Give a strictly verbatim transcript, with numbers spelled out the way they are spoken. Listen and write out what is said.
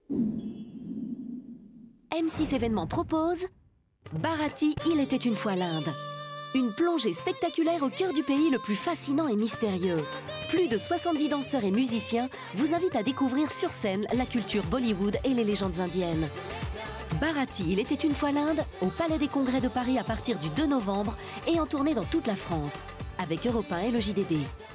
M six événements propose Bharati, il était une fois l'Inde. Une plongée spectaculaire au cœur du pays le plus fascinant et mystérieux. Plus de soixante-dix danseurs et musiciens vous invitent à découvrir sur scène la culture Bollywood et les légendes indiennes. Bharati, il était une fois l'Inde, au Palais des Congrès de Paris à partir du deux novembre et en tournée dans toute la France, avec Europe un et le J D D.